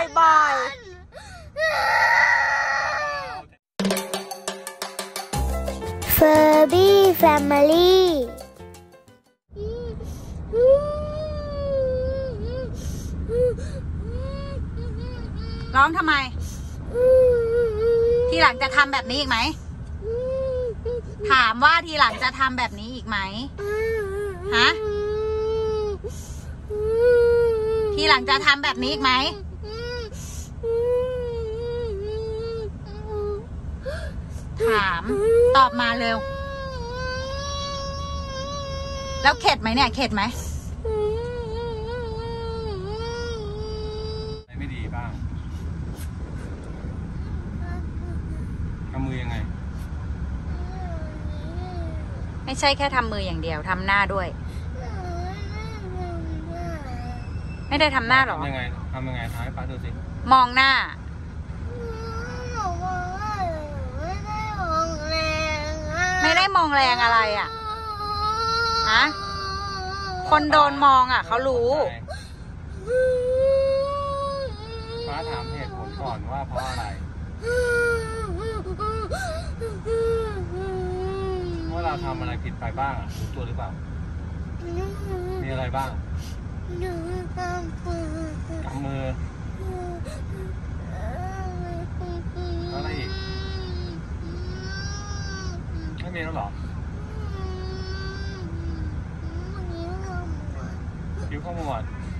บ่อยๆเฟอร์บี้แฟมิลี่ร้องทำไมทีหลังจะทำแบบนี้อีกไหมถามว่าทีหลังจะทำแบบนี้อีกไหมฮะทีหลังจะทำแบบนี้อีกไหมถามตอบมาเร็วแล้วเข็ดไหมเนี่ยเข็ดไหมไม่ดีบ้างทำมือยังไงไม่ใช่แค่ทำมืออย่างเดียวทำหน้าด้วยไม่ได้ทำหน้าหรอทำยังไงทำให้ป้าดูสิมองหน้าไม่ได้มองแรงอะไรอ่ะฮะคนโดนมองอ่ะเขารู้ป้าถามเหตุผลก่อนว่าเพราะอะไรว่าเราทำอะไรผิดไปบ้างอ่ะรู้ตัวหรือเปล่ามีอะไรบ้างกำมืออะไรอีกไม่มีแล้วหรอคิ้วขมวด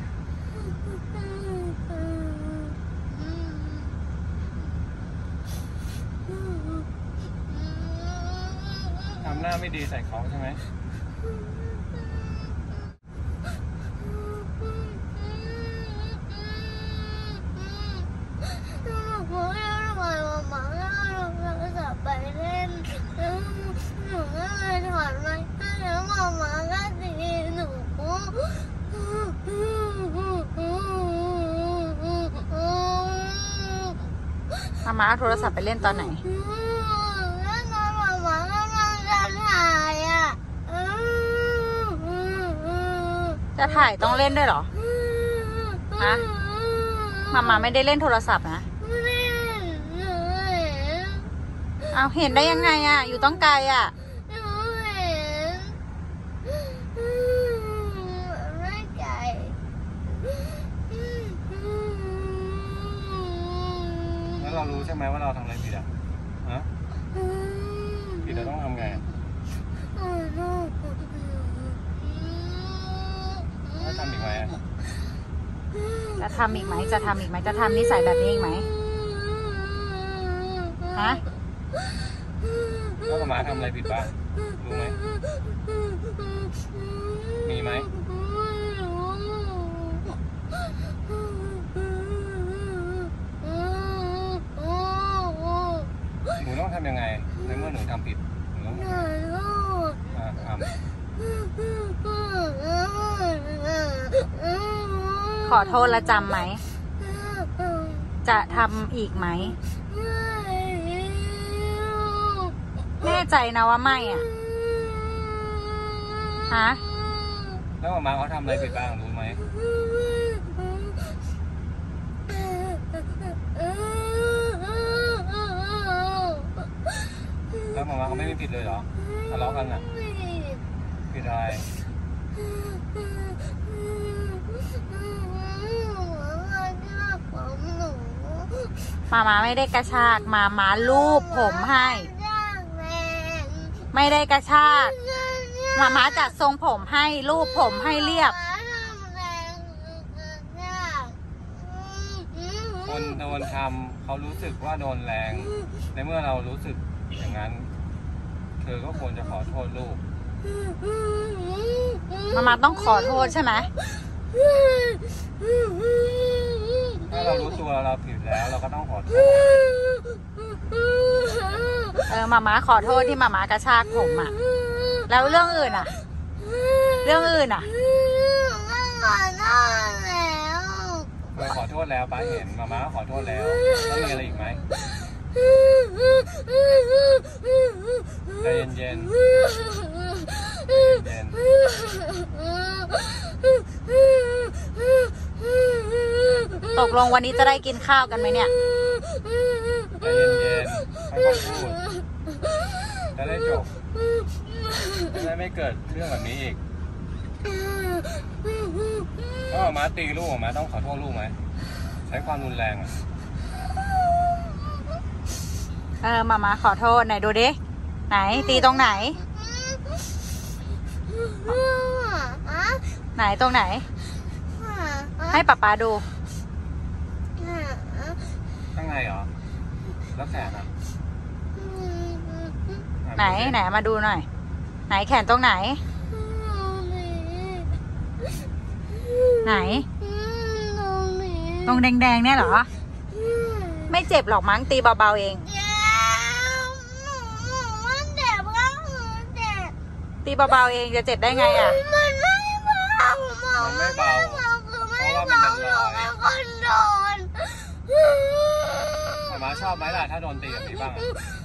ทำหน้าไม่ดีใส่เขาใช่ไหมมาเอาโทรศัพท์ไปเล่นตอนไหนจะถ่ายต้องเล่นด้วยเหรอฮะมาไม่ได้เล่นโทรศัพท์นะเอาเห็นได้ยังไงอ่ะอยู่ต้องไกลอ่ะแล้วเรารู้ใช่ไหมว่าเราทำอะไรผิดอ่ะฮะผิดเราต้องทำไงทำอีกไหมจะทำอีกไหมจะทำอีกไหมจะทำนิสัยแบบนี้อีกไหมฮะแล้วหมาทำอะไรผิดบ้างรู้ไหมมีไหมหนูต้องทำยังไงในเมื่อหนูทำผิดหนูต้องทำขอโทษและจำไหมจะทำอีกไหมแน่ใจนะว่าไม่อ่ะฮะแล้วหมาเขาทำอะไรผิดบ้างรู้ไหมแล้วหมาเขาไม่ผิดเลยเหรอทะเลาะกันอ่ะผิดอะไรมาไม่ได้กระชากมาลูบผมให้ไม่ได้กระชากมาจัดทรงผมให้ลูบผมให้เรียบคนโดนทำเขารู้สึกว่าโดนแรงในเมื่อเรารู้สึกอย่างนั้นเธอก็ควรจะขอโทษลูกมาต้องขอโทษใช่ไหมถ้าเรารู้ตัวเราผิดแล้วเราก็ต้องขอโทษมาขอโทษที่มากระชากผมอ่ะแล้วเรื่องอื่นอ่ะเรื่องอื่นอ่ะขอโทษแล้วป้าเห็นมาขอโทษแล้วแล้วมีอะไรอีกไหมใจเย็นๆเย็นตกลงวันนี้จะได้กินข้าวกันไหมเนี่ยใจเย็นๆค่อยๆพูดจะได้จบจะได้ไม่เกิดเรื่องแบบนี้อีกถ้าหมาตีลูกหมาต้องขอโทษลูกไหมใช้ความรุนแรงอ่ะมาขอโทษไหนดูดิไหนตีตรงไหนไหนตรงไหนให้ป๊าดูข้างในเหรอแล้วแขนอ่ะไหนมาดูหน่อยไหนแขนตรงไหนไหนตรงแดงๆเนี่ยเหรอไม่เจ็บหรอกมั้งตีเบาๆเองตีเบาๆเองจะเจ็บได้ไงอ่ะมันไม่เบาเพราะว่ามันเป็นรอยหมาชอบไหมล่ะถ้าโดนตีแบบนี้บ้าง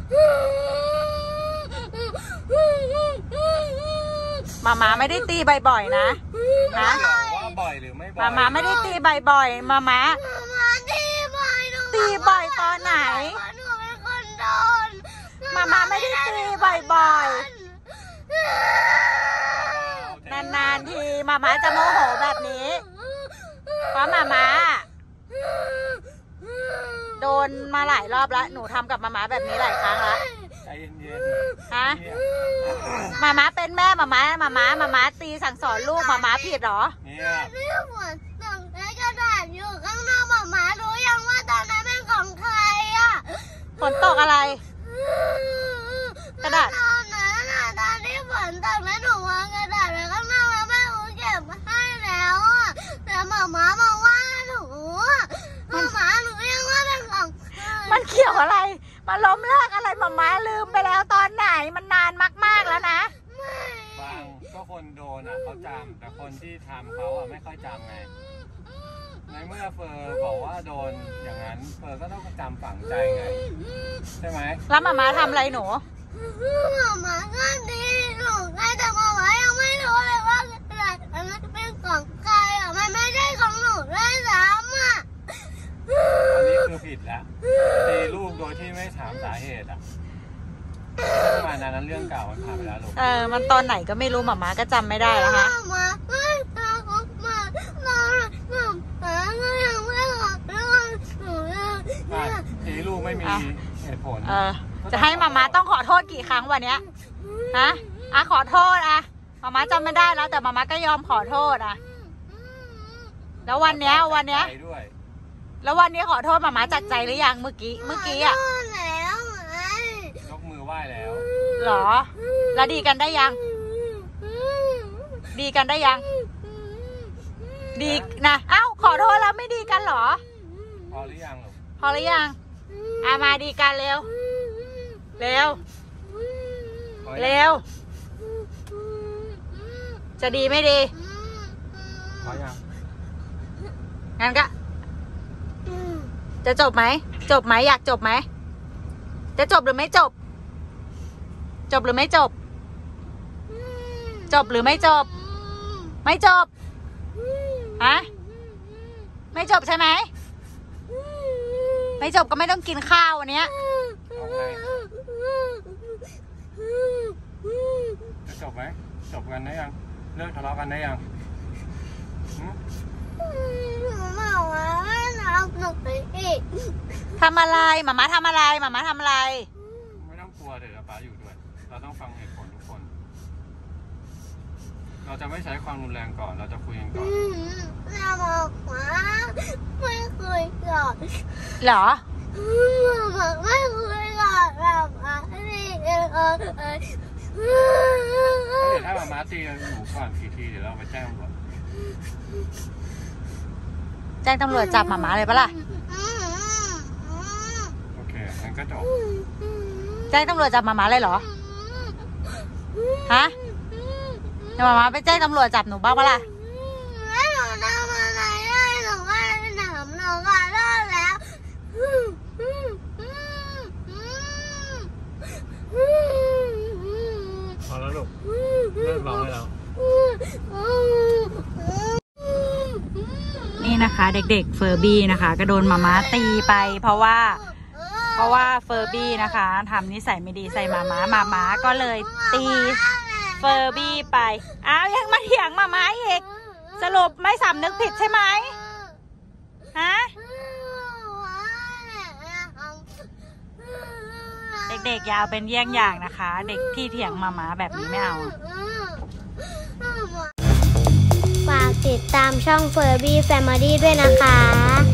มาไม่ได้ตีบ่อยๆนะว่าบ่อยหรือไม่บ่อยมาไม่ได้ตีบ่อยๆมาตีบ่อยตอนไหนมาไม่ได้ตีบ่อยๆนานๆทีมาจะโมโหแบบนี้เพราะมาโดนมาหลายรอบแล้วหนูทำกับมาแบบนี้หลายครั้งแล้วใจเย็นๆฮะมาเป็นแม่มาตีสั่งสอนลูกมาผิดหรอเนี่ยฝนตกในกระดาษอยู่ข้างนอกมารู้ยังว่าตอนนั้นเป็นของใครอ่ะฝนตกอะไรกระดาษตอนนั้นตอนที่ฝนตกแล้วหนูวางกระดาษไว้ข้างนอกแล้วแม่เก็บให้แล้วอ่ะแต่มาบอกว่าหนูยังว่าเป็นของมันเกี่ยวอะไรมาล้มเลิกอะไรมาลืมไปแล้วตอนไหนมันนานมากๆแล้วนะบางก็คนโดนอ่ะเขาจำแต่คนที่ทำเขาอ่ะไม่ค่อยจำไงในเมื่อเฟอร์บอกว่าโดนอย่างนั้นเฟอร์ก็ต้องจำฝังใจไงใช่ไหมแล้วมาทำอะไรหนูมาก็ดีหนูใครแต่มายังไม่รู้เลยว่ากระดาษอันนั้นเป็นของใครอ่ะมันไม่ใช่ของหนูด้วยซ้ำอ่ะอันนี้คือผิดแล้วตีลูกโดยที่ไม่ถามสาเหตุอ่ะประมาณนั้นเรื่องเก่ามันผ่านไปแล้วลูกมันตอนไหนก็ไม่รู้หมาก็จำไม่ได้แล้วฮะตีลูกไม่มีเหตุผลจะให้มาต้องขอโทษกี่ครั้งวันนี้ฮะขอโทษมาจำไม่ได้แล้วแต่มาก็ยอมขอโทษแล้ววันนี้แล้ววันนี้ขอโทษมาจากใจหรือยังเมื่อกี้อ่ะยกมือไหว้แล้วหรอแล้วดีกันได้ยังดีนะขอโทษแล้วไม่ดีกันหรอพอหรือยังลูกพอหรือยังมาดีกันเร็วจะดีไม่ดีพอยังงั้นก็จะจบไหมอยากจบไหมจะจบหรือไม่จบหรือไม่จบหรือไม่จบไม่จบฮะไม่จบใช่ไหมไม่จบก็ไม่ต้องกินข้าววันนี้จะจบไหมจบกันได้ยังเลิกทะเลาะกันได้ยังทำอะไรมาทำอะไรไม่ต้องกลัวเดี๋ยวป๊าอยู่ด้วยเราต้องฟังเหตุผลทุกคนเราจะไม่ใช้ความรุนแรงก่อนเราจะคุยกันก่อนเราบอกว่าไม่คุยก่อนเหรอบอกไม่คุยก่อนแบบถ้ามาตีหนูก่อนทีเดี๋ยวเราไปแจ้งตำรวจจับหมาเลยปะล่ะโอเคงั้นก็จบแจ้งตำรวจจับหมาเลยเหรอฮะเดี๋ยวหมาไปแจ้งตำรวจจับหนูบ้างปะล่ะหนูทำอะไรได้หนูก็ถามหนูก็เลิกแล้วพอแล้วลูกเลิกร้องได้แล้วนี่นะคะนะคะเด็กๆเฟอร์บี้นะคะก็โดนมาม่าตีไปเพราะว่าเฟอร์บี้นะคะทำนิสัยไม่ดีใส่มาม่าก็เลยตีเฟอร์บี้ไปอ้าวยังมาเถียงมาม่าอีกสรุปไม่สำนึกผิดใช่ไหมฮะเด็กๆอย่าเอาเป็นเยี่ยงอย่างนะคะเด็กที่เถียงมาม่าแบบนี้ไม่เอาฝากติดตามช่อง Furby Family ด้วยนะคะ